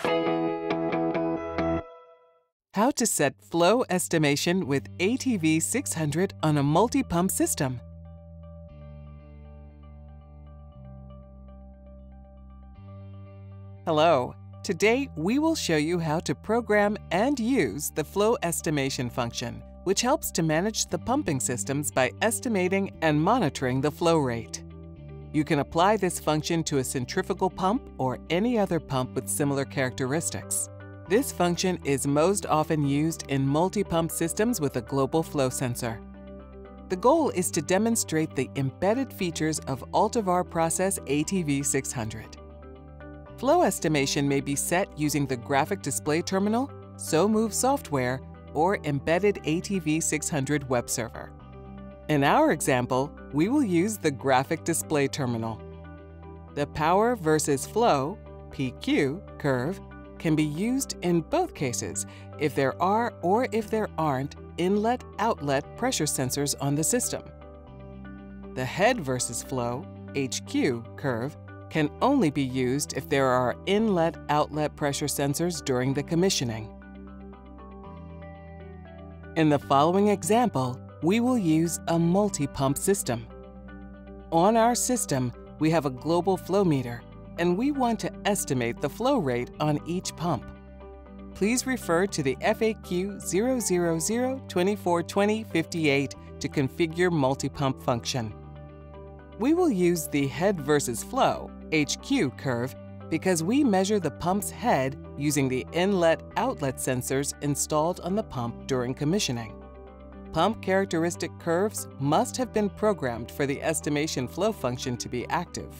How to set flow estimation with ATV 600 on a multi-pump system. Hello. Today we will show you how to program and use the flow estimation function, which helps to manage the pumping systems by estimating and monitoring the flow rate. You can apply this function to a centrifugal pump or any other pump with similar characteristics. This function is most often used in multi-pump systems with a global flow sensor. The goal is to demonstrate the embedded features of Altivar Process ATV 600. Flow estimation may be set using the Graphic Display Terminal, SoMove software, or embedded ATV 600 web server. In our example, we will use the Graphic Display Terminal. The power versus flow (PQ) curve can be used in both cases if there are or if there aren't inlet-outlet pressure sensors on the system. The head versus flow (HQ) curve can only be used if there are inlet-outlet pressure sensors during the commissioning. In the following example, we will use a multi-pump system. On our system, we have a global flow meter, and we want to estimate the flow rate on each pump. Please refer to the FAQ 000242058 to configure multi-pump function. We will use the head versus flow (HQ) curve because we measure the pump's head using the inlet-outlet sensors installed on the pump during commissioning. Pump characteristic curves must have been programmed for the estimation flow function to be active.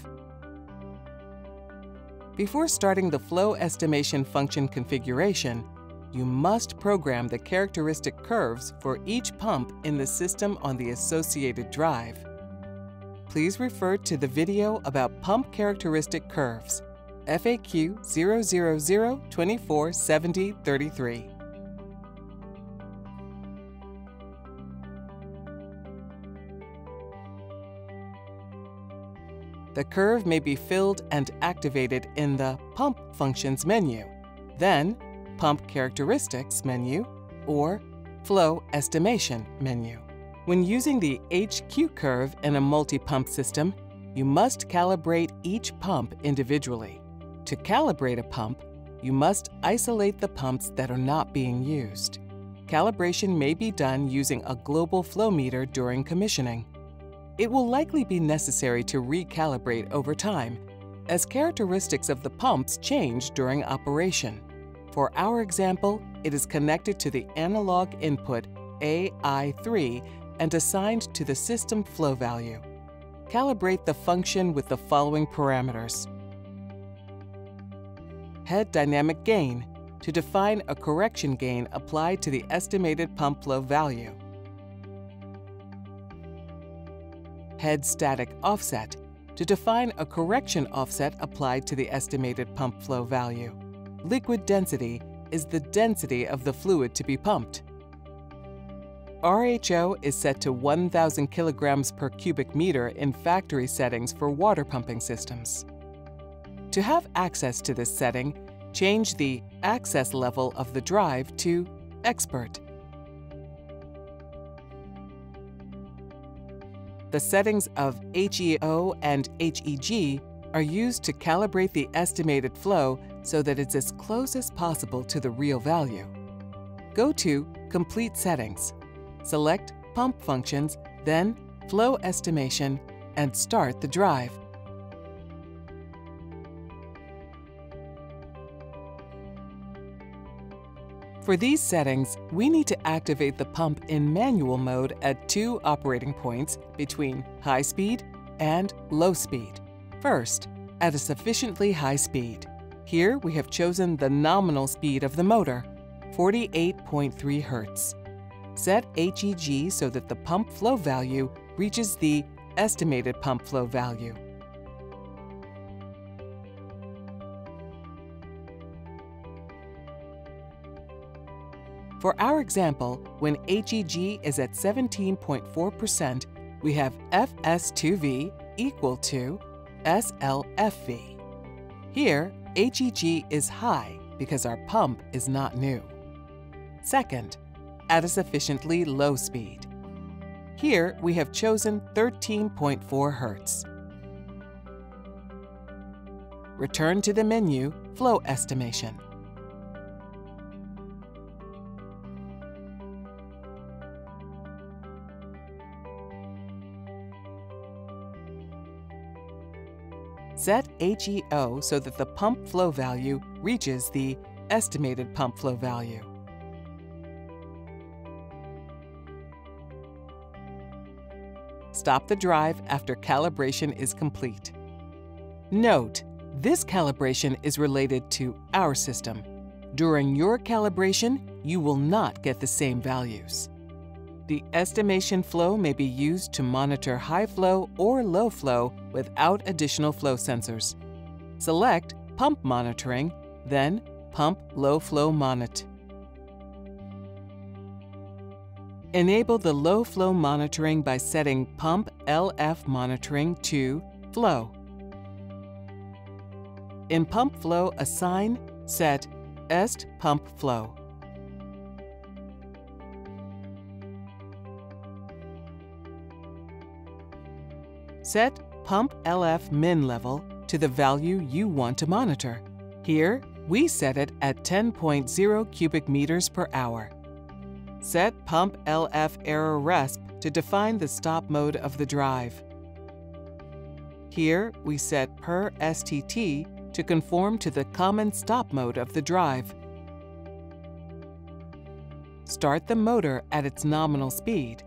Before starting the flow estimation function configuration, you must program the characteristic curves for each pump in the system on the associated drive. Please refer to the video about pump characteristic curves, FAQ 000247033. The curve may be filled and activated in the Pump Functions menu, then Pump Characteristics menu, or Flow Estimation menu. When using the HQ curve in a multi-pump system, you must calibrate each pump individually. To calibrate a pump, you must isolate the pumps that are not being used. Calibration may be done using a global flow meter during commissioning. It will likely be necessary to recalibrate over time, as characteristics of the pumps change during operation. For our example, it is connected to the analog input AI3 and assigned to the system flow value. Calibrate the function with the following parameters. Head dynamic gain, to define a correction gain applied to the estimated pump flow value. Head static offset, to define a correction offset applied to the estimated pump flow value. Liquid density is the density of the fluid to be pumped. RHO is set to 1,000 kilograms per cubic meter in factory settings for water pumping systems. To have access to this setting, change the access level of the drive to Expert. The settings of HEO and HEG are used to calibrate the estimated flow so that it's as close as possible to the real value. Go to Complete Settings. Select Pump Functions, then Flow Estimation, and start the drive. For these settings, we need to activate the pump in manual mode at 2 operating points between high speed and low speed. First, at a sufficiently high speed. Here we have chosen the nominal speed of the motor, 48.3 Hz. Set HEG so that the pump flow value reaches the estimated pump flow value. For our example, when HEG is at 17.4%, we have FS2V equal to SLFV. Here, HEG is high, because our pump is not new. Second, at a sufficiently low speed. Here we have chosen 13.4 Hertz. Return to the menu, Flow Estimation. Set HEO so that the pump flow value reaches the estimated pump flow value. Stop the drive after calibration is complete. Note, this calibration is related to our system. During your calibration, you will not get the same values. The estimation flow may be used to monitor high flow or low flow without additional flow sensors. Select Pump Monitoring, then Pump Low Flow Monitor. Enable the low flow monitoring by setting Pump LF Monitoring to Flow. In Pump Flow Assign, set EST Pump Flow. Set Pump LF Min level to the value you want to monitor. Here, we set it at 10.0 cubic meters per hour. Set Pump LF Error Resp to define the stop mode of the drive. Here, we set per STT to conform to the common stop mode of the drive. Start the motor at its nominal speed.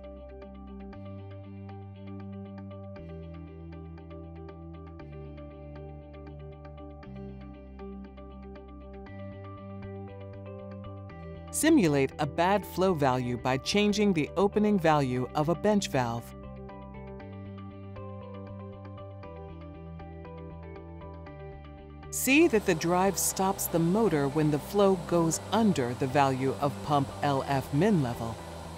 Simulate a bad flow value by changing the opening value of a bench valve. See that the drive stops the motor when the flow goes under the value of Pump LF Min level.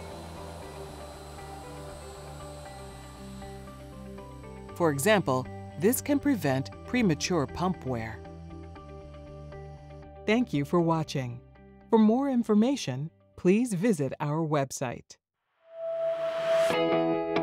For example, this can prevent premature pump wear. Thank you for watching. For more information, please visit our website.